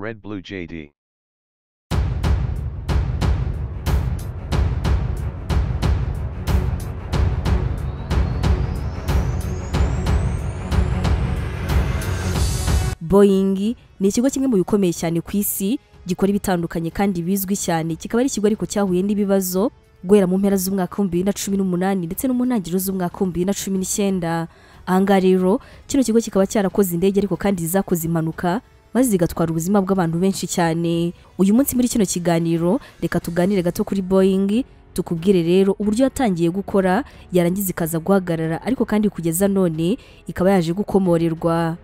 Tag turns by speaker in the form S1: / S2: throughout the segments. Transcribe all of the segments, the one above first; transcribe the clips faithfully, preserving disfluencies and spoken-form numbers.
S1: RedBlue J D.
S2: BOENG ni ikigo kimwe mu bikomeye cyane ku isi gikora ibitandukanye kandi bizwi cyane, kikaba ari ikigo ariko cyahuye n'ibibazo guhera mu mpera z'umwaka wa bibiri na cumi n'umunani ndetse no mu ntangiriro z'umwaka wa bibiri na cumi n'icyenda. Ahangaha rero kino kigo kikaba cyarakoze indege ariko kandi zakoze impanuka maze zigatwara ubuzima bw'abantu benshi cyane. Uyu munsi muri kino kiganiro reka tuganire gato kuri BOENG, tukubwire rero uburyo yatangiye gukora yarangiza ikaza guhagarara ariko kandi kugeza none ikaba yaje gukomorerwa.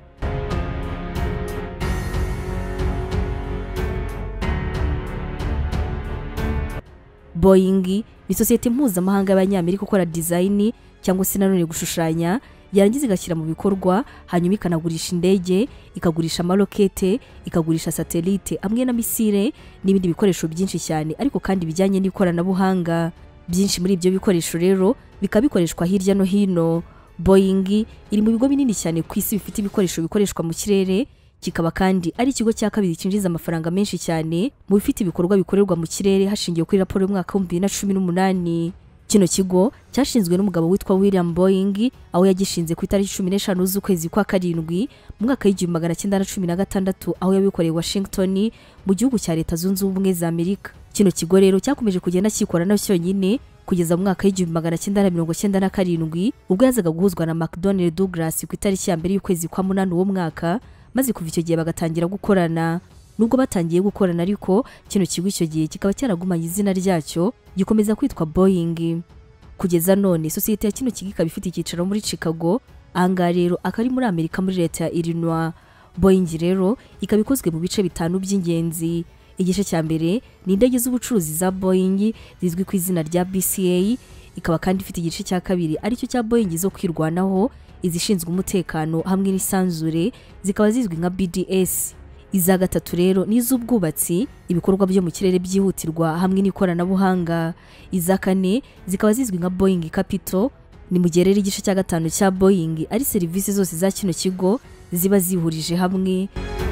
S2: BOENG ni sosiyete mpuzamahanga y'abanyamerika ikora design cyangwa se nanone gushushanya, yarangiza igashyira mu bikorwa, hanyuma ikanagurisha indege, ikagurisha amarokete, ikagurisha satellite amwe na misile n'ibindi bikoresho byinshi cyane ariko kandi bijyanye n'ikoranabuhanga. Byinshi muri ibyo bikoresho rero bikabikoreshwa hirya no hino. BOENG iri mu bigo binini cyane ku isi bifite ibikoresho bikoreshwa mu kirere, kikaba kandi ari ikigo cya kabiri cyinjiza amafaranga menshi cyane mu bifite ibikorwa bikorerwa mu kirere hashingiwe kuri raporo y'umwaka wa bibiri na cumi n'umunani. Kino kigo cyashinzwe n'umugabo witwa William BOENG, aho yagishinze ku itariki cumi n'eshanu z'ukwezi kwa karindwi mu mwaka w'igihumbi magana cyenda na cumi na gatandatu, aho yabikoreye Washington mu gihugu cya Leta Zunze Ubumwe za Amerika. Kino kigo rero cyakomeje kugenda cyikora na cyonyine kugeza mu mwaka w'igihumbi magana cyenda na mirongo cyenda na karindwi ubwo yazaga guhuzwa na McDonnell Douglas ku itariki ya mbere y'ukwezi kwa munani uwo mwaka, maze kuva icyo gihe bagatangira gukorana. Nubwo batangiye gukorana ariko kino kigo icyo gihe kikaba cyaragumanye izina ryacyo gikomeza kwitwa BOENG. Kugeza none sosiyete ya kino kigo ikaba ifite icyicaro muri Chicago, ahangaha rero akari muri Amerika muri leta ya Illinois. BOENG rero ikaba ikozwe mu bice bitanu by'ingenzi. Igice cya mbere ni indege z'ubucuruzi za BOENG zizwi ku izina rya B C A, ikaba kandi ifite igice cya kabiri aricyo cya BOENG zo kwirwanaho, izishinzwe umutekano hamwe n'isanzure zikaba zizwi nka B D S. Iza gatatu rero ni iz'ubwubatsi, ibikorwa byo mu kirere byihutirwa hamwe n'ikoranabuhanga. Iza kane zikaba zizwi nka BOENG Capital, ni mu gihe rero igice cya gatanu cya BOENG ari serivisi zose za kino kigo ziba zihurije hamwe.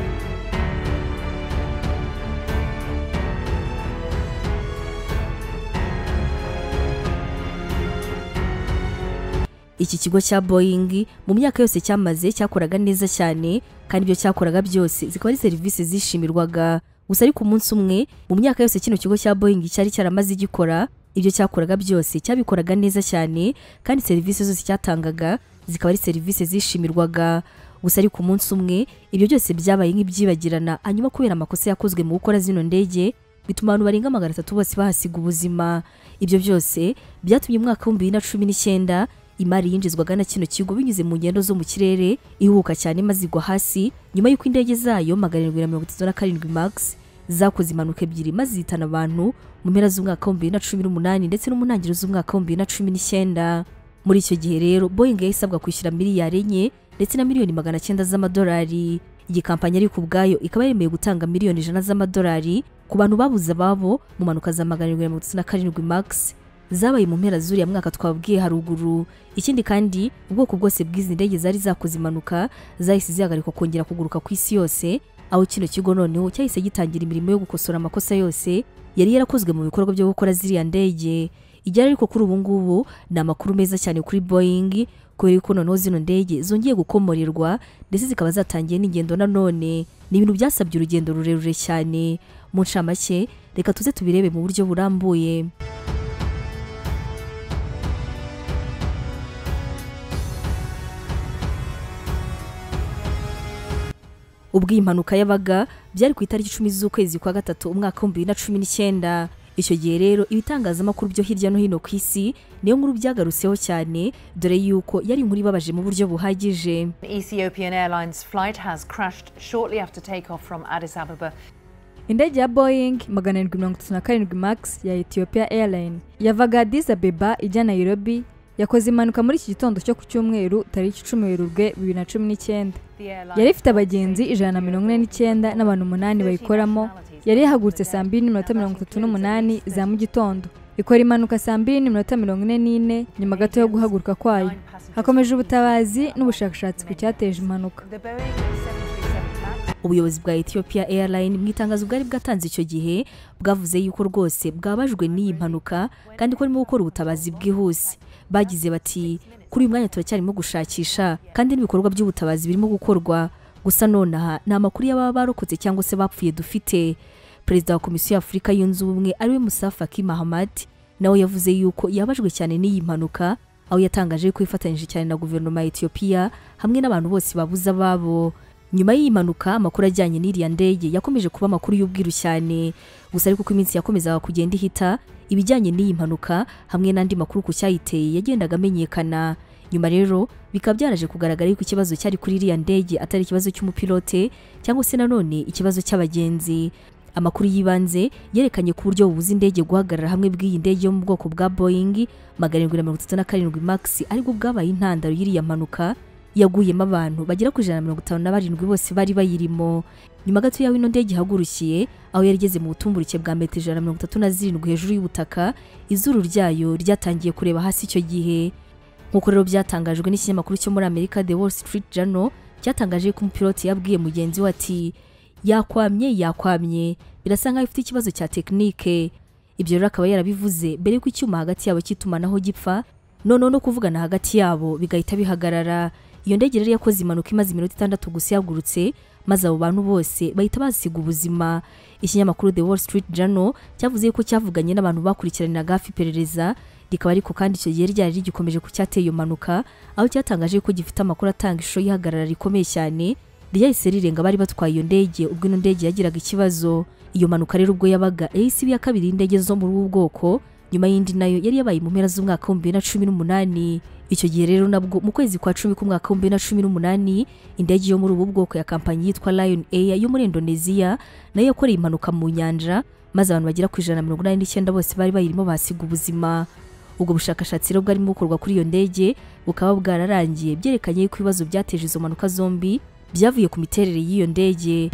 S2: Iki kigo cya BOENG mu myaka yose cyamaze cyakoraga neza cyane kandi ibyo cyakoraga byose zikaba ari serivisi zishimirwaga. Gusa ariko umunsi umwe mu myaka yose kino kigo cya BOENG cyari cyaramaze gikora, ibyo cyakoraga byose cyabikoraga neza cyane kandi serivisi zose cyatangaga zikaba ari serivisi zishimirwaga. Gusa ariko umunsi umwe ibyo byose byabaye nk'ibyibagirana, hanyuma kubera amakosa yakozwe mu gukora zino ndege bituma abantu barenga magana atatu bose bahasiga ubuzima. Ibyo byose byatumye mu mwaka wa bibiri na cumi n'icyenda imari yinjizwaga na kino kigo binyuze mu ngendo zo mu kirere ihuka cyane maze igwa hasi nyuma y'uko indege zayo magana arindwi na mirongo itatu na karindwi max zakoze impanuka ebyiri maze zitana abantu mu mpera z'umwaka wa bibiri na cumi n'umunani ndetse no mu ntangiriro z'umwaka wa bibiri na cumi n'icyenda. Muri icyo gihe rero BOENG yasabwa kwishyura miliyari enye ndetse na miliyoni magana cyenda z'amadolari. Iyi kampani ariko ubwayo ikaba yemeye gutanga miliyoni ijana z'amadolari ku bantu babuze ababo mu mpanuka za magana arindwi na mirongo itatu na karindwi max zabaye mu mpera z'uriya mwaka twabwiye haruguru. Ikindi kandi ubwoko bwose bw'izi ndege zari zakoze impanuka zahise zihagarikwa kongera kuguruka ku isi yose, aho kino kigo noneho cyahise gitangira imirimo yo gukosora amakosa yose yari yarakozwe mu bikorwa byo gukora ziriya ndege. Igihe ariko kuri ubu ngubu ni amakuru meza cyane kuri BOENG kubera ko noneho zino ndege zongeye gukomorerwa ndetse zikaba zatangiye n'ingendo nanone. Ni ibintu byasabye urugendo rurerure cyane. Mu ncamake reka tuze tubirebe mu buryo burambuye. Ubwo impanuka yabaga byari ku itariki icumi z'ukwezi kwa gatatu umwaka wa bibiri na cumi n'icyenda. Icyo gihe rero ibitangazamakuru byo hirya no hino ku isi niyo nkuru byagarutseho cyane, dore yuko yari inkuru ibabaje mu buryo buhagije.
S3: Ethiopian Airlines flight has crashed shortly after takeoff from Addis Ababa.
S4: Indege ya BOENG magana arindwi mirongo itatu na karindwi max ya Ethiopia Airline yavaga Addis Ababa ijya Nairobi yakoze impanuka muri iki gitondo cyo ku cyumweru tariki icumi Werurwe bibiri na cumi n'icyenda. Yari ifite abagenzi ijana na mirongo ine n'icyenda n'abantu umunani bayikoramo. Yari yahagurutse saa mbiri n'iminota mirongo itatu n'umunani za mu gitondo, ikora impanuka saa mbiri n'iminota mirongo ine n'ine nyuma gato yo guhaguruka kwayo. Hakomeje ubutabazi n'ubushakashatsi ku cyateje impanuka.
S2: ubuyobozi bwa Ethiopia Airline mu itangazo bwari bwatanze icyo gihe bwavuze yuko rwose bwabajwe n'iyi mpanuka kandi ko arimo gukora ubutabazi bwihuse. Bagize bati kuri uyu mwanya turacyarimo gushakisha kandi n'ibikorwa by'ubutabazi birimo gukorwa, gusa nonaha nta makuru y'ababa barokotse cyangwa se bapfuye dufite. Perezida wa Komisiyo y'Afurika yunze ubumwe ariwe Musa Faki Mahamat nawe yavuze yuko yabajwe cyane n'iyi mpanuka, aho yatangaje ko ifatanyije cyane na guverinoma ya Ethiopia hamwe n'abantu bose babuza babo. Nyuma y'iyi mpanuka amakuru ajyanye n'iriya ndege yakomeje kuba amakuru y'ubwiru cyane, gusa ariko ko iminsi yakomezaga kugenda ihita ibijyanye n'iyi mpanuka hamwe n'andi makuru ku cyayiteye yagendaga amenyekana. Nyuma rero bikaba byaraje kugaragara yuko ikibazo cyari kuri iriya ndege atari ikibazo cy'umupilote cyangwa se nanone ikibazo cy'abagenzi. Amakuru yibanze yerekanye ku buryo bubuza indege guhagarara hamwe bw'iyi ndege yo mu bwoko bwa Boeing magana arindwi na mirongo itatu na karindwi max ariko bwabaye intandaro y'iriya mpanuka yaguyemo abantu bagera ku ijana na mirongo itanu na barindwi bose bari bayirimo. Nyuma gato yaho ino ndege ihagurukiye, aho yari igeze mu butumburuke bwa metero ijana na mirongo itatu na zirindwi hejuru y'ubutaka, izuru ryayo ryatangiye kureba hasi icyo gihe. Nk'uko rero byatangajwe n'ikinyamakuru cyo muri Amerika The Wall Street Journal, cyatangaje ko umupilote yabwiye mugenzi we ati yakwamye yakwamye birasa nkaho ifite ikibazo cya tekinike. Ibyo rero akaba yarabivuze mbere y'uko icyuma hagati yabo cy'itumanaho gipfa, none no kuvugana hagati yabo bigahita bihagarara. Iyo ndege rero yakoze impanuka imaze iminota itandatu gusa yagurutse, maze abo bantu bose bahita basiga ubuzima. Ikinyamakuru The Wall Street Journal cyavuze ko cyavuganye n'abantu bakurikiraniraga hafi iperereza, rikaba ariko kandi icyo gihe ryari rigikomeje ku cyateye iyo mpanuka, aho cyatangaje ko gifite amakuru atanga ishusho y'ihagarara rikomeye cyane ryahise rirenga bari batwaye iyo ndege ubwo ino ndege yagiraga ikibazo. Iyo mpanuka rero ubwo yabaga yahise iba iya kabiri y'indege zo muri ubu bwoko, nyuma y'indi nayo yari yabaye mu mpera z'umwaka wa bibiri na cumi n'umunani. Icyo gihe rero nabwo mu kwezi kwa cumi k'umwaka wa bibiri na cumi n'umunani indege yo muri ubu bwoko ya kampanyi yitwa Lion Air yo muri Indonesia nayo yakoreye impanuka mu nyanja, maze abantu bagera ku ijana na mirongo inani n'icyenda bose bari bayirimo basiga ubuzima. Ubwo bushakashatsi rero bwarimo bukorwa kuri iyo ndege bukaba bwararangiye byerekanye ko ibibazo byateje izo mpanuka zombi byavuye ku miterere y'iyo ndege.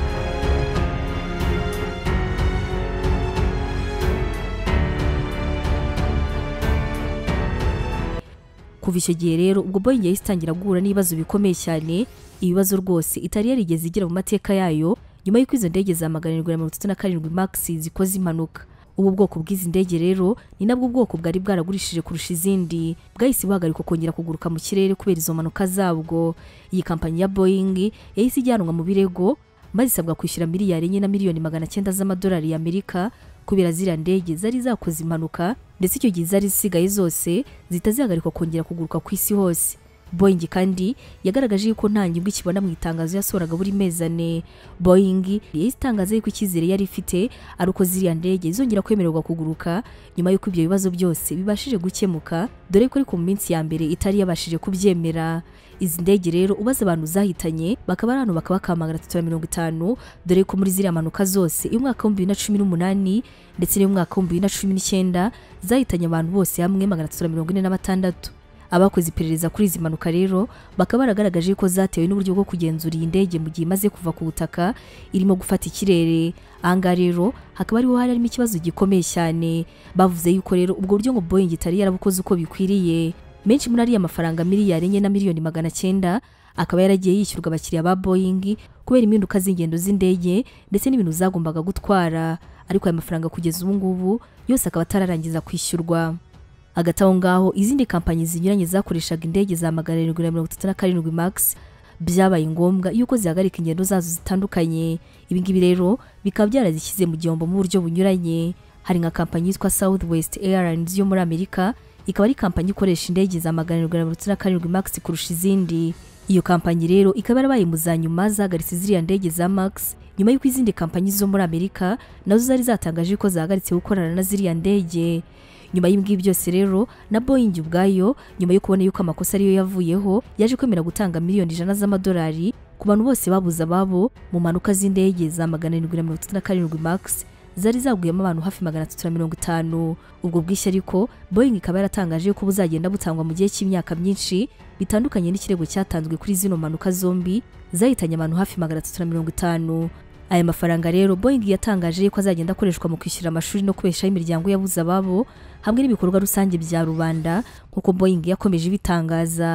S2: Kuva icyo gihe rero ubwo Boeing yahise itangira guhura n'ibibazo bikomeye cyane, ibibazo rwose itari yarigeze igira mu mateka yayo nyuma y'uko izo ndege za magana arindwi na mirongo itatu na karindwi max zikoze impanuka. Ubu bwoko bw'izi ndege rero ni nabwo bwoko bwari bwaragurishije kurusha izindi, bwahise buhagarikwa kongera kuguruka mu kirere kubera izo mpanuka zabwo. Iyi kampanyi ya Boeing yahise ijyanwa mu birego maze isabwa kwishyura miliyari enye na miliyoni magana cyenda z'amadolari y'Amerika kubera ziriya ndege zari zakoze impanuka, ndetse icyo gihe zari zisigaye zose zitazihagarikwa kongera kuguruka ku isi hose. Boeing kandi yagaragaje yuko nta nyungu ikibona mu itangazo yasohoraga buri mezi ane. Boeing yahise itangaza yuko icyizere yari ifite ari uko ziriya ndege zongera kwemererwa kuguruka nyuma y'uko ibyo bibazo byose bibashije gukemuka, dore ko ariko mu minsi ya mbere itari yabashije kubyemera. Izi ndege rero ubaza abantu zahitanye bakaba ari abantu bakaba kamagana atatu na mirongo itanu, dore ko muri ziriya mpanuka zose y'umwaka wa bibiri na cumi n'umunani ndetse n'umwaka wa bibiri na cumi n'icyenda zahitanye abantu bose hamwe magana atatu na mirongo ine na batandatu. Abakoze iperereza kuri izi mpanuka rero bakaba baragaragaje ko zatewe n'uburyo bwo kugenzura iyi ndege mu gihe imaze kuva ku butaka irimo gufata ikirere. Ahangaha rero hakaba ariho harimo ikibazo gikomeye cyane. Bavuze yuko rero ubwo buryo ngo Boeing itari yarabukoze uko bikwiriye. Menshi muri ariya mafaranga miliyari enye na miliyoni magana cyenda akaba yaragiye yishyurwa abakiriya ba Boeing kubera impinduka z'ingendo z'indege ndetse n'ibintu zagombaga gutwara, ariko aya mafaranga kugeza ubu ngubu yose akaba atararangiza kwishyurwa. Hagati aho ngaho izindi kampanyi zinyuranye zakoreshaga indege za magana arindwi na mirongo itatu na karindwi max byabaye ngombwa yuko zihagarika ingendo zazo zitandukanye. Ibi ngibi rero bikaba byarazishyize mu gihombo mu buryo bunyuranye. Hari nka kampanyi yitwa Southwest Airlines yo muri Amerika, ikaba ari kampanyi ikoresha indege za magana arindwi na mirongo itatu na karindwi max kurusha izindi. Iyo kampanyi rero ikaba yarabaye mu za nyuma zahagaritse ziriya ndege za max nyuma y'uko izindi kampanyi zo muri Amerika nazo zari zatangaje ko zahagaritse gukorana na ziriya ndege. Nyuma y'ibyo byose rero na Boeing ubwayo nyuma yo kubona yuko amakosa ariyo yavuyeho yaje kwemera gutanga miliyoni ijana z'amadolari ku bantu bose babuza ababo mu mpanuka z'indege za magana arindwi na mirongo itatu na karindwi max zari zaguyemo abantu hafi magana atatu na mirongo itanu. Ubwo bwishyu ariko Boeing ikaba yaratangaje ko buzagenda butangwa mu gihe cy'imyaka myinshi, bitandukanye n'ikirego cyatanzwe kuri zino mpanuka zombi zahitanye abantu hafi magana atatu na mirongo itanu. Aya mafaranga rero Boeing yatangaje ko azagenda akoreshwa mu kwishyura amashuri no kubeshaho imiryango yabuze ababo hamwe n'ibikorwa rusange bya rubanda, nkuko Boeing yakomeje bitangaza.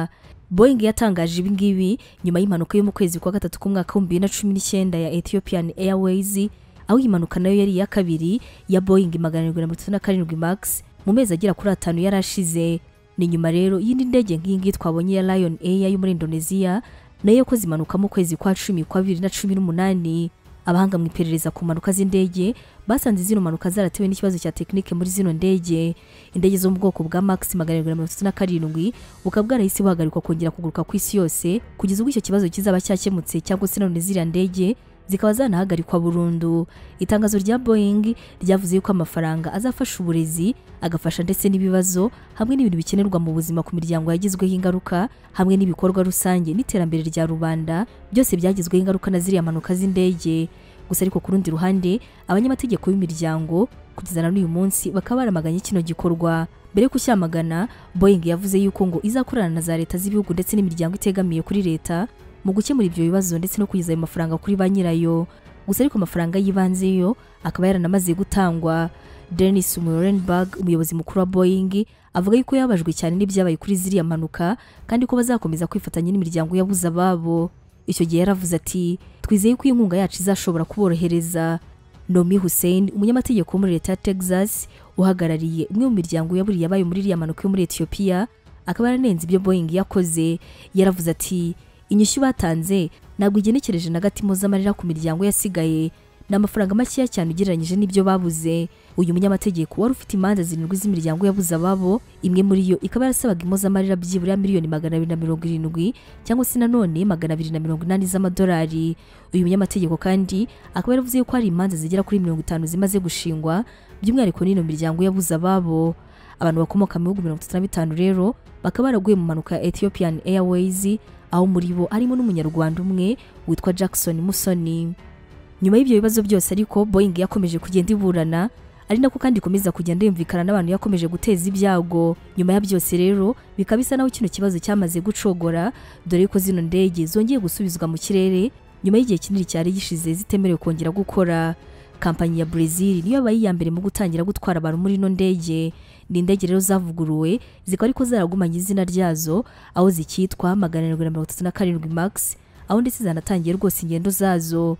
S2: Boeing yatangaje ibi ngibi nyuma y'impanuka yo mu kwezi kwa gatatu k'umwaka wa bibiri na cumi n'icyenda ya Ethiopian Airways, aho impanuka nayo yari ya kabiri ya Boeing magana arindwi na mirongo itatu na karindwi max mu mezi agera kuri atanu yarashize. Ni nyuma rero y'indi ndege nk'ingi twabonye ya Lion Air yo muri Indonesia nayo yakoze impanuka mu kwezi kwa cumi kwa bibiri na cumi n'umunani. Abahanga mu iperereza ku mpanuka z'indege basanze zino mpanuka zaratewe n'ikibazo cya tekinike muri zino ndege. Indege zo mu bwoko bwa Max magana arindwi na mirongo itatu na karindwi bukaba bwarahise buhagarikwa kongera kuguruka ku isi yose kugeza ubwo icyo kibazo kizaba cyakemutse, cyangwa se none ziriya ndege zikaba zanahagarikwa burundu. Itangazo rya Boeing ryavuze yuko amafaranga azafasha uburezi, agafasha ndetse n'ibibazo hamwe n'ibintu bikenerwa mu buzima ku miryango yagizweho ingaruka, hamwe n'ibikorwa rusange n'iterambere rya rubanda, byose byagizweho ingaruka na ziriya mpanuka z'indege. Gusa ariko ku rundi ruhande abanyamategeko b'imiryango kugeza na n'uyu munsi bakaba baramaganye kino gikorwa. Mbere yo kucyamagana, Boeing yavuze yuko ngo izakorana na za leta z'ibihugu ndetse n'imiryango itegamiye kuri leta mu gukemura ibyo bibazo ndetse no kugeza ayo mafaranga kuri ba nyirayo. Gusa ariko amafaranga y'ibanze yo akaba yaranamaze gutangwa. Dennis Murenberg, umuyobozi mukuru wa Boeing, avuga yuko yabajwe cyane n'ibyabaye kuri ziriya mpanuka kandi ko bazakomeza kwifatanya n'imiryango yabuze ababo. Icyo gihe yaravuze ati, twizeye ko inkunga yacu izashobora kuborohereza. Nomi Hussein, umunyamategeko wo muri leta ya Texas uhagarariye umwe mu miryango yaburiye abayo muri iriya mpanuka yo muri Ethiopia, akaba yaranenze ibyo Boeing yakoze. Yaravuze ati, inyishyu batanze ntabwo igenekereje na gato impozamarira ku miryango yasigaye, ni amafaranga makeya cyane ugereranyije n'ibyo babuze. Uyu munyamategeko wari ufite imanza zirindwi z'imiryango yabuze ababo, imwe muri yo ikaba yarasabaga impozamarira byibura miliyoni magana abiri na mirongo irindwi cyangwa se nanone magana abiri na mirongo inani z'amadolari. Uyu munyamategeko kandi akaba yaravuze yuko hari imanza zigera kuri mirongo itanu zimaze gushingwa by'umwihariko n'ino miryango yabuze ababo. Abantu bakomoka mu bihugu mirongo itatu na bitanu rero bakaba baraguye mu mpanuka ya Ethiopian Airways, aho muri bo harimo n'umunyarwanda umwe witwa Jackson Musoni. Nyuma y'ibyo bibazo byose ariko Boeing yakomeje kugenda iburana, ari nako kandi ikomeza kugenda yumvikana n'abantu yakomeje guteza ibyago. Nyuma ya byose rero bikaba bisa naho kino kibazo cyamaze gucogora, dore ko zino ndege zongeye gusubizwa mu kirere nyuma y'igihe kinini cyari gishize zitemerewe kongera gukora. Kampanyi ya Brazil niyo yabaye iya mbere mu gutangira gutwara abantu muri ino ndege. Ni indege rero zavuguruwe zikaba ariko zaragumanye izina ryazo, aho zikitwa magana arindwi na mirongo itatu na karindwi max, aho ndetse zanatangiye rwose ingendo zazo.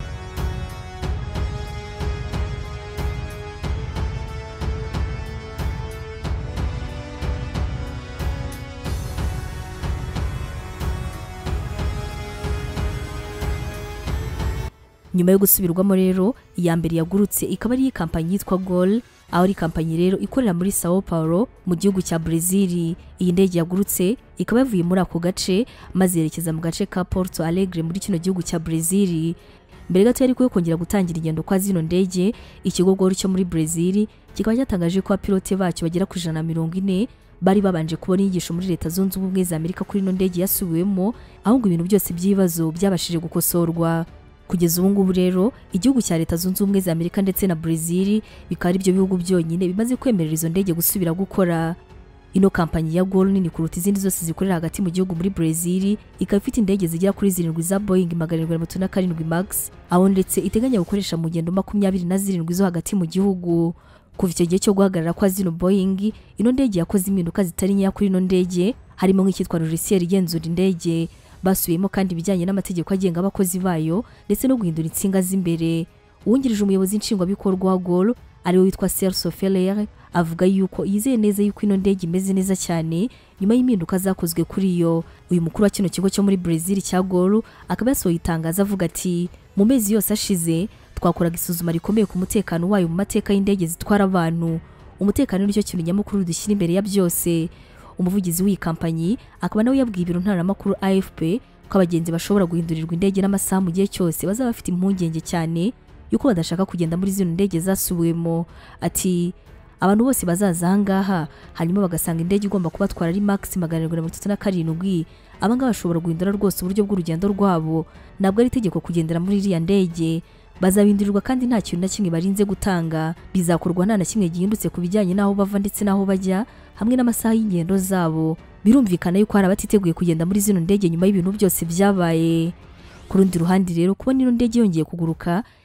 S2: Nyuma yo gusubirwamo rero, iya mbere yagurutse ikaba ari kampanyi yitwa Gol, aho ari kampanyi rero ikorera muri Sao Paulo mu gihugu cya Brazil. Iyi ndege yagurutse ikaba yavuye muri ako gace maze yerekeza mu gace ka Porto Alegre muri kino gihugu cya Brazil. Mbere gato yari kongera gutangira ingendo kwa zino ndege, ikigo Gol cyo muri Brazil kikaba cyatangaje ko abapilote bacyo bagera ku ijana na mirongo ine bari babanje kubona inyigisho muri leta zunze ubumwe za Amerika kuri ino ndege yasubiwemo, aho ngo ibintu byose by'ibibazo byabashije gukosorwa. Kugeza ubu ngubu rero igihugu cya leta zunze ubumwe za Amerika ndetse na Brazil bikaba ari byo bihugu byonyine bimaze kwemerera izo ndege gusubira gukora. Ino kampanyi ya Gol nini kuruta izindi zose zikorera hagati mu gihugu muri Brazil, ikaba ifite indege zigera kuri zirindwi za Boeing magana arindwi na mirongo itatu na karindwi max, aho ndetse iteganya gukoresha mu ngendo makumyabiri na zirindwi zo hagati mu gihugu. Kuva icyo gihe cyo guhagarara kwa zino Boeing, ino ndege yakoze impinduka zitari nkeya kuri ino ndege, harimo nk'icyitwa logiciel igenzura indege. Basubiyemo kandi ibijyanye n'amategeko agenga abakozi bayo ndetse no guhindura insinga z'imbere. Uwungirije umuyobozi nshingwabikorwa wa Gol ari we witwa Celso Ferreira avuga yuko yizeye neza yuko ino ndege imeze neza cyane nyuma y'impinduka zakozwe kuri yo. Uyu mukuru wa kino kigo cyo muri Brazil cya Gol akaba yasohoye itangazo avuga ati, mu mezi yose ashize twakoraga isuzuma rikomeye ku mutekano wayo mu mateka y'indege zitwara abantu. Umutekano nicyo kintu nyamukuru dushyira imbere ya byose. Umuvugizi w'iyi kampanyi akaba nawe yabwiye ibiro ntaramakuru A F P ko abagenzi bashobora guhindurirwa indege n'amasaha mu gihe cyose bazaba bafite impungenge cyane yuko badashaka kugenda muri zino ndege zasubiwemo. Ati, abantu bose bazaza aha ngaha hanyuma bagasanga indege igomba kubatwara ari max magana arindwi na mirongo itatu na karindwi, aba ngaba bashobora guhindura rwose uburyo bw'urugendo rwabo. Ntabwo ari itegeko kugendera muri iriya ndege. Bazahindurirwa kandi nta kintu na kimwe barinze gutanga. Bizakorwa nta na kimwe gihindutse ku bijyanye n'aho bava ndetse n'aho bajya hamwe n'amasaha y'ingendo zabo. Birumvikana yuko hari abatiteguye kugenda muri zino ndege nyuma y'ibintu byose byabaye. Ku rundi ruhande rero, kubona ino ndege yongeye kuguruka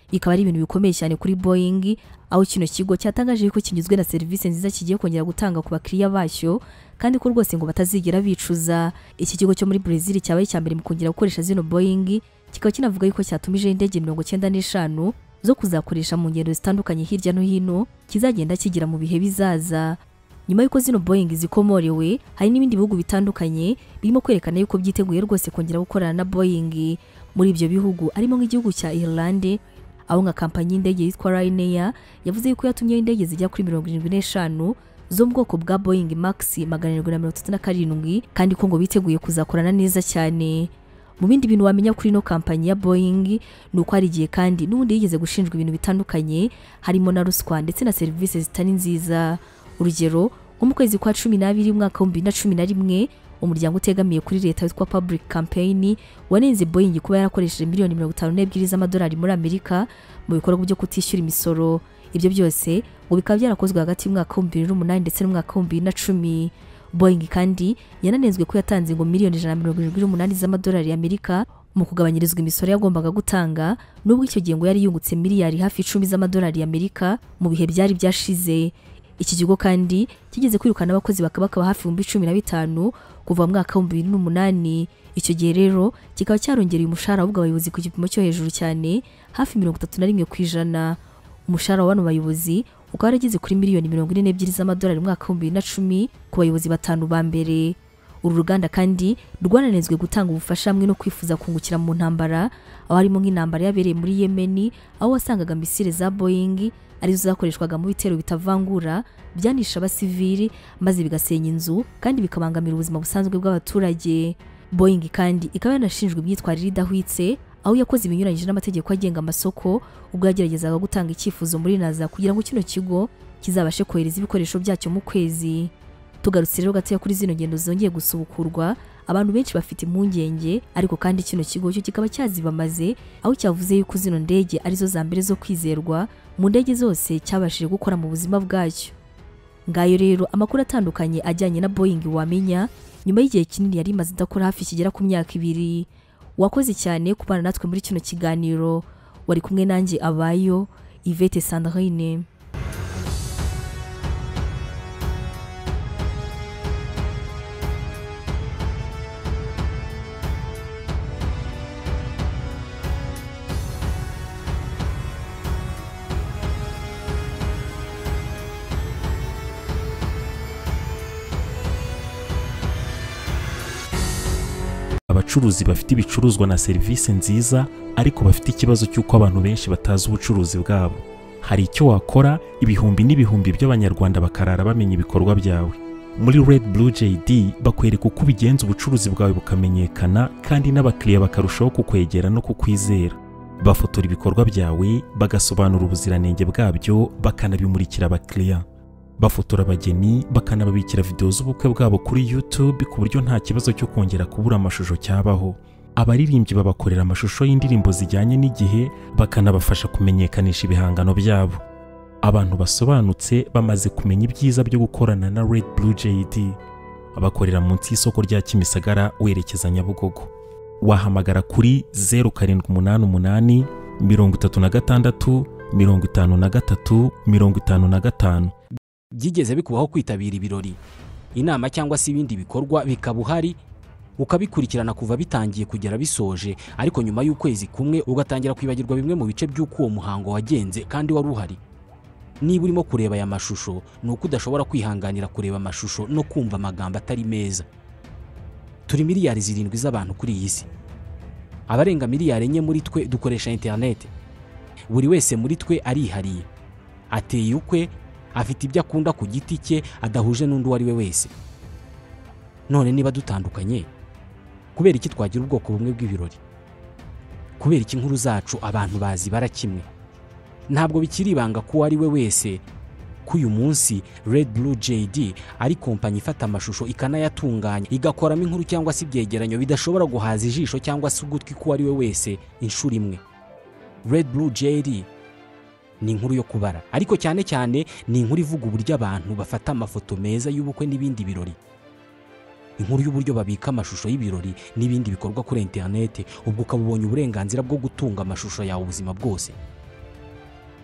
S2: bikaba ari ibintu bikomeye cyane kuri Boeing, aho kino kigo cyatangaje ko kinyuzwe na serivisi nziza kigiye kongera gutanga ku bakiriya bacyo kandi ko rwose ngo batazigera bicuza. Iki kigo cyo muri Brazil cyabaye cyambere mu kongera gukoresha zino Boeing, kikaba kinavuga yuko cyatumije indege mirongo cyenda n'eshanu zo kuzakoresha mu ngendo zitandukanye hirya no hino kizagenda kigira mu bihe bizaza. Nyuma yuko zino Boeing zikomorewe, hari n'ibindi bihugu bitandukanye birimo kwerekana yuko byiteguye rwose kongera gukorana na Boeing. Muri ibyo bihugu arimo nk'igihugu cya Ireland, aho nka kampanyi y'indege yitwa RedBlue yavuze yuko yatumye indege zijya kuri mirongo irindwi n'eshanu zo mu bwoko bwa Boeing Max magana arindwi na mirongo itatu na karindwi kandi ko ngo biteguye kuzakorana neza cyane. Mu bindi bintu wamenya kuri no kampanyi ya Boeing ni uko hari igihe kandi n'ubundi yigeze gushinjwa ibintu bitandukanye harimo na ruswa ndetse na serivisi zitari nziza. Urugero, nko mu kwezi kwa cumi n'abiri mwaka wa bibiri na cumi na rimwe, umuryango utegamiye kuri leta witwa Public Campaign wanenze Boeing kuba yarakoresheje miliyoni mirongo itanu n'ebyiri z'amadolari muri Amerika mu bikorwa byo kutishyura imisoro. Ibyo byose ngo bikaba byarakozwe hagati y'umwaka wa bibiri n'umunani ndetse n'umwaka wa bibiri na cumi. Boeing kandi yananenzwe ko yatanze ngo miliyoni ijana na mirongo irindwi n'umunani z'amadolari y'Amerika mu kugabanyirizwa imisoro yagombaga gutanga, nubwo icyo gihe ngo yari yungutse miliyari hafi icumi z'amadolari y'Amerika mu bihe byari byashize. Iki kigo kandi kigeze kwirukana abakozi bakabakaba hafi ibihumbi cumi na bitanu kuva mu mwaka wa bibiri n'umunani. Icyo gihe rero kikaba cyarongereye umushahara w'abayobozi ku gipimo cyo hejuru cyane hafi mirongo itatu na rimwe ku ijana. Umushahara w'abo bayobozi ukaba warageze kuri miliyoni mirongo ine n'ebyiri z'amadolari mu mwaka wa bibiri na cumi ku bayobozi batanu ba mbere. Uru ruganda kandi rwananenzwe gutanga ubufasha hamwe no kwifuza kungukira mu ntambara, aho harimo nk'intambara yabereye muri Yemen, aho wasangaga misile za Boeing arizo zakoreshwaga mu bitero bitavangura byanisha abasivili maze bigasenya inzu kandi bikabangamira ubuzima busanzwe bw'abaturage. Boeing kandi ikaba yanashinjwe imyitwarire idahwitse, aho yakoze ibinyuranyije n'amategeko agenga amasoko ubwo yageragezaga gutanga icyifuzo muri NASA kugira ngo kino kigo kizabashe kohereza ibikoresho byacyo mu kwezi. Tugarutse rero gato kuri zino ngendo zongeye gusubukurwa, abantu benshi bafite impungenge, ariko kandi kino kigo cyo kikaba cyazibamaze, aho cyavuze yuko zino ndege arizo za mbere zo kwizerwa mu ndege zose cyabashije gukora mu buzima bwacyo. Ngayo rero amakuru atandukanye ajyanye na Boeing wamenya nyuma y'igihe kinini yari imaze idakora hafi kigera ku myaka ibiri. Wakoze cyane kubana natwe muri kino kiganiro, wari kumwe nanjye abayo Yvette Sandrine.
S1: Abacuruzi bafite ibicuruzwa na serivisi nziza ariko bafite ikibazo cy'uko abantu benshi batazi ubucuruzi bwabo. Hari icyo wakora ibihumbi n'ibihumbi by'abanyarwanda bakarara bamenya ibikorwa byawe. Muri RedBlue J D bakwereka uko ubigenza ubucuruzi bwawe bukamenyekana kandi n'abakiriya bakarushaho kukwegera no kukwizera. Bafotora ibikorwa byawe, bagasobanura ubuziranenge bwabyo, bakanabimurikira abakiriya. Bafotora abageni, bakanababikira video z'ubukwe bwabo kuri YouTube ku buryo nta kibazo cyo kongera kubura amashusho cyabaho. Abaririmbyi babakorera amashusho y'indirimbo zijyanye n'igihe, bakanabafasha kumenyekanisha ibihangano byabo. Abantu basobanutse bamaze kumenya ibyiza byo gukorana na RedBlue J D. Abakorera munsi y'isoko rya Kimisagara werekeza Nyabugogo. Wahamagara kuri zeru karindwi umunani umunani mirongo itatu na gatandatu mirongo itanu na gatatu mirongo itanu na gatanu.
S5: Byigeze bikubaho kwitabira ibirori, inama cyangwa se ibindi bikorwa bikaba uhari ukabikurikirana kuva bitangiye kugera bisoje, ariko nyuma y'ukwezi kumwe ugatangira kwibagirwa bimwe mu bice by'uko uwo muhango wagenze kandi wari uhari? Niba urimo kureba aya mashusho ni uko udashobora kwihanganira kureba amashusho no kumva amagambo atari meza. Turi miliyari zirindwi z'abantu kuri iyi si. Abarenga miliyari enye muri twe dukoresha internet. Buri wese muri twe arihariye, ateye ukwe, afite ibyo akunda ku giti cye adahuje n'undi wari we wese. None niba dutandukanye, kubera iki twagira ubwoko bumwe bw'ibirori? Kubera iki inkuru zacu abantu bazi barakimwe? Ntabwo bikiri ibanga ko ari we wese ko uyu munsi RedBlue J D ari kompanyi ifata amashusho ikanayatunganya, igakoramo inkuru cyangwa se ibyegeranyo bidashobora guhaza ijisho cyangwa se ugutwi ko ari we wese inshuro imwe. RedBlue J D ni inkuru yo kubara, ariko cyane cyane ni inkuru ivuga uburyo abantu bafata amafoto meza y'ubukwe n'ibindi birori. Inkuru y'uburyo babika amashusho y'ibirori n'ibindi bikorwa kuri internet, ubwo ukabubonye uburenganzira bwo gutunga amashusho yawe ubuzima bwose.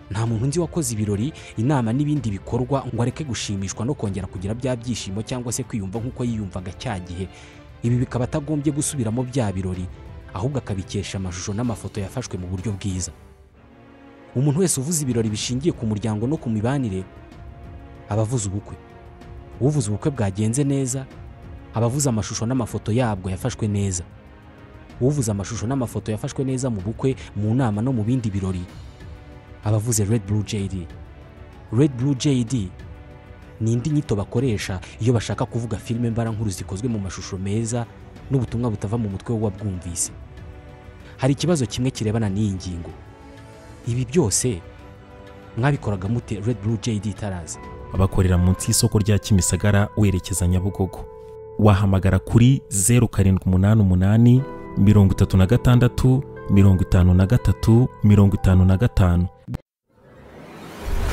S5: nta muntu nzi wakoze ibirori inama n'ibindi bikorwa ngo areke gushimishwa no kongera kugira bya byishimo cyangwa se kwiyumva nk'uko yiyumvaga cya gihe. Ibi bikaba atagombye gusubiramo bya birori, ahubwo akabikesha amashusho n'amafoto yafashwe mu buryo bwiza. Umuntu wese uvuze ibirori bishingiye ku muryango no ku mibanire abavuze ubukwe. Uvuze ubukwe bwagenze neza abavuze amashusho n'amafoto yabwo yafashwe neza. Uvuze amashusho n'amafoto yafashwe neza mu bukwe, mu nama no mu bindi birori abavuze RedBlue J D. RedBlue J D ni indi nyito bakoresha iyo bashaka kuvuga filime mbarankuru zikozwe mu mashusho meza n'ubutumwa butava mu mutwe w'uwabwumvise. Hari ikibazo kimwe kirebana n'iyi ngingo. Ibi byose mwabikoraga mute RedBlue J D taraza?
S1: Abakorera munsi y'isoko rya Kimisagara werekeza Nyabugogo. Wahamagara kuri zeru karindwi umunani umunani mirongo itatu na gatandatu mirongo itanu na gatatu mirongo itanu na gatanu.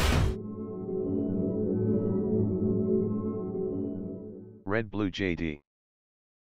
S6: RedBlue J D